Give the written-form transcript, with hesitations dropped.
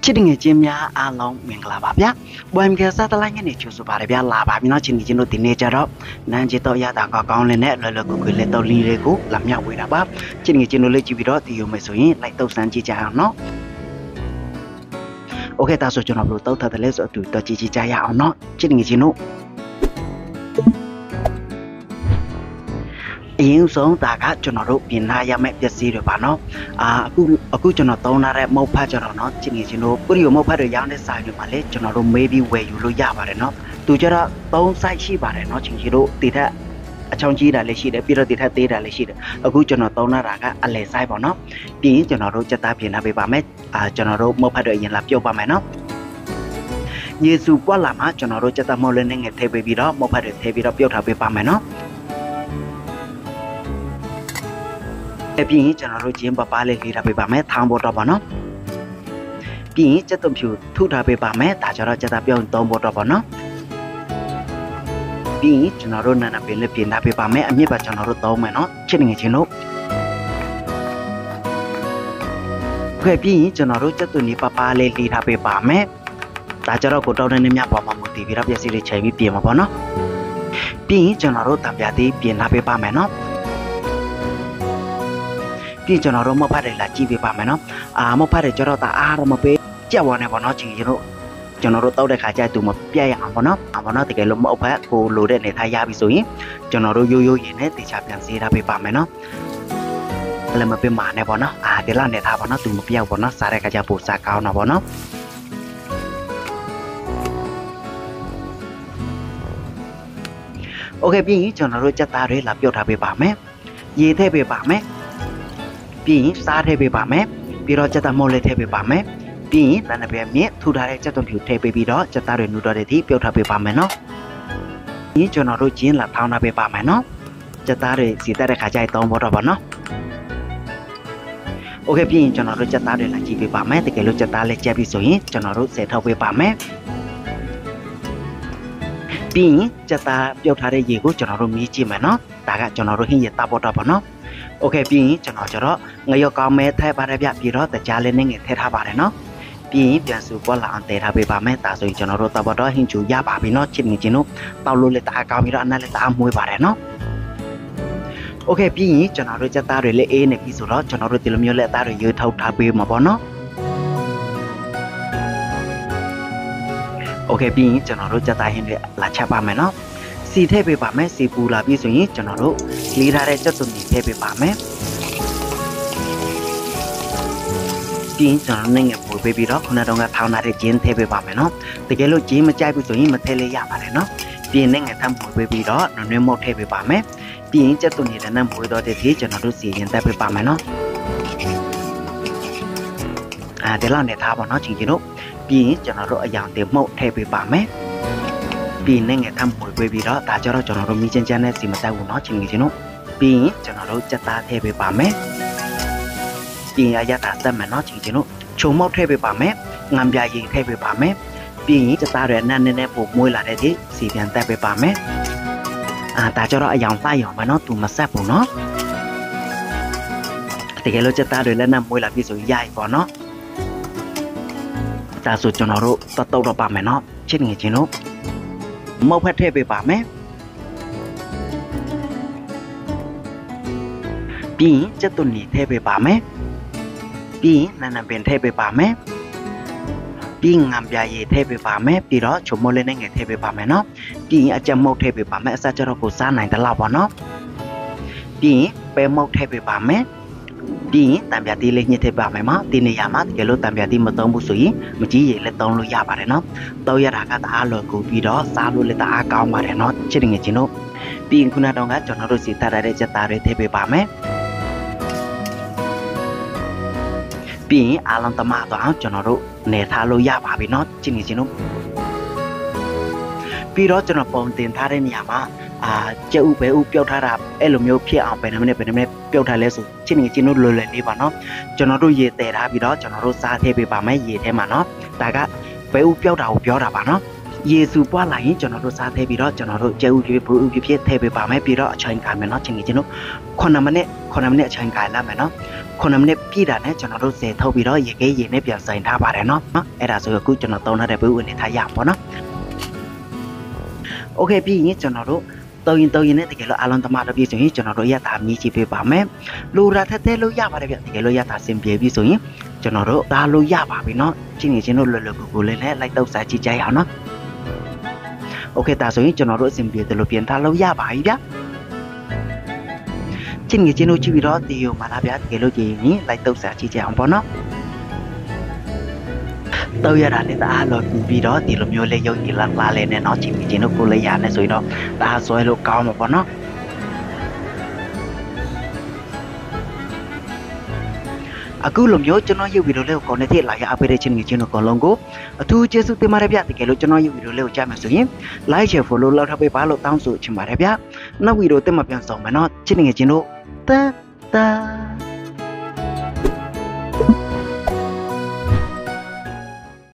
ချစ်တငယ်ချင်းများအားလုံးမင်္ဂလာပါဗျာဘွမ်ကစားတလိုက်ငယ်နေချူဆိုပါတယ်ဗျာလာပါပြီနော်ချင်းချင်းတို့ဒီနေ့ကြတော့နန်းချစ်တော့ရတာကောင်းလေးနဲ့လွယ်လွယ်ကူကူလက်တော့လီတွေကိုလာမြောက်ဝေးတာပါချင်းငယ်ချင်းတို့လေးကြည့်ပြီးတော့ဒီလိုမယ်ဆိုရင်လိုက်တော့စမ်းကြည့်ကြအောင်နော်โอเคဒါဆိုကျွန်တော်တို့တောက်ထားတယ်လဲဆိုအတူတော့ကြည့်ကြရအောင်နော်ချင်းငယ်ချင်းတို့အရင်ဆုံးဒါကကျွန်တော်တို့ပြင်လာရမယ့်ပစ္စည်းတွေပါနော်အခုကျွန်တော်သုံးလာတဲ့မုတ်ဖတ်ကျွန်တော်နော်ချင်းငယ်ချင်းတို့ပရိယမုတ်ဖတ်တွေရောင်းတဲ့ဆိုင်တွေမှာလေကျွန်တော်တို့မေးပြီးဝယ်ယူလို့ရပါတယ်နော်သူကျတော့3 site ရှိပါတယ်နော်ချင်းချင်းတို့တည်တဲ့အချောင်းကြီးတာလည်းရှိတယ်ပြီးတော့တည်ထက်သေးတာလည်းရှိတယ်အခုကျွန်တော်သုံးလာတာကအလဲဆိုင်ပေါ့နော်ပြီးရင်ကျွန်တော်တို့စက်သားပြင်လာပေးပါမယ်ကျွန်တော်တို့မုတ်ဖတ်တွေအရင်လာပြုတ်ပါမယ်နော်ယေစုပွက်လာမှာကျွန်တော်တို့စက်သားမုတ်လည်းနဲ့ငယ်ထည့်ပေးပြီးတော့မုတ်ဖတ်တွေထည့်ပြီးတော့ပြုတ်ထားပေးပါမယ်နော်ပြီးရင်ကျွန်တော်တို့ချင်းပပလေးလေးထားပေးပါမယ်ထောင်းပေါ်တော့ပါနော်ပြီးရင်စက်သွဖြူထုထားပေးပါမယ်ဒါကြတော့စက်သားပြုတ်3ပေါ်တော့ပါနော်ပြီးရင်ကျွန်တော်တို့နာနာပင်လေးပြင်ထားပေးပါမယ်အမြင့်ပါကျွန်တော်တို့သုံးမယ်နော်ချစ်ငယ်ချင်းတို့ခွဲပြီးရင်ကျွန်တော်တို့စက်သွနေပပလေးလေးထားပေးပါမယ်ဒါကြတော့ကိုတောင်းတဲ့နေမြပေါ်မှာမူတည်ပြီးတော့ပစ္စည်းလေးချိန်ပြီးပြင်မှာပေါ့နော်ပြီးရင်ကျွန်တော်တို့တံပြားသေးပြင်ထားပေးပါမယ်နော်ပြီးကျွန်တော်တို့မဖတ်တယ်လာကြည့်ပေးပါမယ်နော်မဖတ်တယ်ကျတော့တာအားတော့မပေးကြက်ဝါနေပေါ့နော်ချင်းကျွန်တော်တို့တောက်တဲ့ခါကျတူမပြတ်ရအောင်ပေါ့နော်တကယ်လို့မအဖတ်ကိုလိုတဲ့နေထားရပြီဆိုရင်ကျွန်တော်တို့ရိုးရင်နဲ့တေချာပြန်စေးထားပေးပါမယ်နော်လည်းမပေးမာနဲ့ပေါ့နော်ဒီလောက်နေထားပေါ့နော်တူမပြတ်ပေါ့နော်စားတဲ့ခါကျပို့စားကောင်းတော့ပေါ့နော်โอเคပြီးရင်ကျွန်တော်တို့စက်သားတွေလာပြုတ်ထားပေးပါမယ်ရေထည့်ပေးပါမယ်ပြီးရင်စားထည့်ပေးပါမယ်ပြီးတော့စက်သားမို့လေးထည့်ပေးပါမယ်ပြီးရင်နာနာပြမြင့်ထူထားတဲ့စက်သွန်ဖြူထည့်ပေးပြီးတော့စက်သားတွေနူတော့တဲ့အထိပြုတ်ထားပေးပါမယ်နော်ဒီကျွန်တော်တို့ကျင်းလာထောင်းထားပေးပါမယ်နော်စက်သားတွေစီတက်တဲ့ခါကျရင်သုံးဖို့တော့ပါနော်โอเคပြီးရင်ကျွန်တော်တို့စက်သားတွေလာကြည့်ပေးပါမယ်တကယ်လို့စက်သားလေးကြက်ပြီးဆိုရင်ကျွန်တော်တို့ဆယ်ထုတ်ပေးပါမယ်ပြီးရင်စက်သားပြုတ်ထားတဲ့ရေကိုကျွန်တော်တို့မြည်ကြည့်မယ်နော်ဒါကကျွန်တော်တို့ဟင်းရတာဖို့တော့ပါနော်โอเคပြီးရင်ကျွန်တော်ကျတော့ငရုတ်ကောင်းမဲထည့်ပါတယ်ဗျပြီးတော့တကြားလေးနဲ့ငယ်ထည့်ထားပါတယ်နော်ပြီးရင်ပြန်စုပွက်လာအောင်တည်ထားပေးပါမယ်ဒါဆိုရင်ကျွန်တော်တို့တော့တော့ဟင်းချူရပါပြီနော်ချစ်နေချင်းတို့တောက်လို့လက်တအားကောင်းပြီးတော့အနက်လက်တအားမွေးပါတယ်နော်โอเคပြီးရင်ကျွန်တော်တို့စက်သားတွေလေးအေးနေပြီဆိုတော့ကျွန်တော်တို့ဒီလိုမျိုးလက်သားတွေရွေးထုတ်ထားပေးမှာပေါ့နော်โอเคပြီးရင်ကျွန်တော်တို့စက်သားဟင်းတွေလာချက်ပါမယ်နော်စီထည့်ပေးပါမယ်စီပူလာပြီဆိုရင်ကျွန်တော်တို့လေးထားတဲ့စက်သွန်တွေထည့်ပေးပါမယ်ပြီးရင်ကျွန်တော်နဲ့ငယ်ပို့ပေးပြီးတော့ခုနကတော့ထောင်းထားတဲ့ဂျင်းထည့်ပေးပါမယ်နော်တကယ်လို့ဂျင်းမကြိုက်ဘူးဆိုရင်မထည့်လေးရပါတယ်နော်ပြီးရင်နဲ့ငယ်ထပ်ပို့ပေးပြီးတော့နွေးနွေးမုတ်ထည့်ပေးပါမယ်ပြီးရင်စက်သွန်တွေနဲ့ပို့တော့တဲ့ဒီကျွန်တော်တို့စီရင်တက်ပေးပါမယ်နော်ဒီလောက်နဲ့ထားပါနော်ချင်းတို့ပြီးရင်ကျွန်တော်တို့အယောင်တင်မှုတ်ထည့်ပေးပါမယ်ပြီးရင်ငယ်ထပ်ပို့ပေးပြီးတော့ဒါကြတော့ကျွန်တော်တို့မိချင်းချမ်းနဲ့စီမတက်ဘူးနော်ချင်းတို့ပြီးရင်ကျွန်တော်တို့စက်သားထည့်ပေးပါမယ်ပြီးရင်အရတာတက်မယ်နော်ချင်းတို့ခြုံမောက်ထည့်ပေးပါမယ်ငံပြရည်ထည့်ပေးပါမယ်ပြီးရင်စက်သားတွေနဲ့နည်းနည်းပို့မွေးလာတဲ့ဒီစီပြန်တက်ပေးပါမယ်ဒါကြတော့အယောင်လှရောင်ပဲနော်သူမဆက်ဘူးနော်တကယ်လို့စက်သားတွေလည်းနဲ့မွေးလာပြီဆိုရိုက်ပေါ့နော်ဒါဆိုကျွန်တော်တို့တော့တော့ပါမယ်နော်ချစ်ငယ်ချင်းတို့မုတ်ဖက်ထည့်ပေးပါမယ်ပြီးရင်စက်သွန်နေထည့်ပေးပါမယ်ပြီးရင်နာနာပင်ထည့်ပေးပါမယ်ပြီးရင်ငံပြာရည်ထည့်ပေးပါမယ်ပြီးတော့ချုံမိုးလေးနဲ့ငယ်ထည့်ပေးပါမယ်နော်ပြီးရင်အကြက်မုတ်ထည့်ပေးပါမယ်အစကျတော့ကိုစားနိုင်တယ်လောက်ပါနော်ပြီးရင်ပဲမုတ်ထည့်ပေးပါမယ်ပြီးရင်တံပြားတီးလေးညှစ်ထည့်ပါမယ်မှာဒီနေရာမှာတကယ်လို့တံပြားတီးမသုံးဘူးဆိုရင်မကြီးရည်လည်းသုံးလို့ရပါတယ်နော်တော့ရတာကတအားလွယ်ကူပြီးတော့စားလို့လည်းတအားကောင်းပါတယ်နော်ချစ်ငယ်ချင်းတို့ပြီးရင်ခုနတော့ကကျွန်တော်တို့စီတက်ရတဲ့စက်သားတွေထည့်ပေးပါမယ်ပြီးရင်အားလုံးတမတော့ကျွန်တော်တို့နေထားလို့ရပါပြီเนาะချစ်နေချင်းတို့ပြီးတော့ကျွန်တော်ပုံတင်ထားတဲ့နေရာမှာကျဥပဲဥပြုတ်ထားတာအဲ့လိုမျိုးဖြစ်အောင်ဘယ်နှမိနစ်ပြုတ်ထားလဲဆိုချစ်နေချင်းတို့လွယ်လွယ်လေးပါเนาะကျွန်တော်တို့ရေတည်ထားပြီးတော့ကျွန်တော်တို့စားထည့်ပေးပါမယ်ရေထဲမှာเนาะဒါကပဲဥပြုတ်တာကိုပြောတာပါเนาะเยซูป้าไหลจนเราซาเทบิรอจนเราเจ้าพิบูพิเพียเทบิปาไม่ปิรอเชิญกายแม่เนาะจริงจริงเนาะคนนั้นเนี่ยเชิญกายแล้วแม่เนาะคนนั้นเนี่ยพี่ด่าเนี่ยจนเราเสเท่าบิรอเยเกยเนี่ยเปลี่ยนใส่ท่าบาร์เนาะไอ้ด่าสุดกูจนเราโตน่าได้บิวเนี่ยทายาพอเนาะโอเคพี่นี้จนเราตัวยินเนี่ยแต่เกเราอารมณ์ตมาเราพี่ส่วนนี้จนเราอยากทำนี้ชีวิตป่าแม่ลูราเท่ๆลูกยาบาร์เบียแต่เกเราอยากทำเสียงเบียพี่ส่วนนี้จนเราตาลูกยาบาร์เบียเนาะจริงจริงเราเลยกูเลยแหละไล่เต้าสายจีใจเอาเนาะโอเคตาส่วนนี้จนเราเสียงเบียแต่เราเปลี่ยนท่าลูกยาบาร์อีกแล้วจริงจริงเราชีวิตเราเดียวมาแล้วเบียแต่เกเราจีนี้ไล่เต้าสายจีใจเอาปะเนาะtôi giờ này ta lo vì đó thì làm nhiều lấy dấu gì là lên này nó chỉ nó cô lấy giá này rồi đó ta xoay lô cao mà bọn nó cứ làm nhớ cho nó yêu video leo còn này thì lại up đây trên người trên nó còn long go thu chia sẻ mà đẹp thì cái cho nó yêu video leo cha mà xuống like share follow lâu thắp bá lâu tao sự chỉ mà đẹp nó video tên mà biển sòng mà nó trên người trên nó ta ta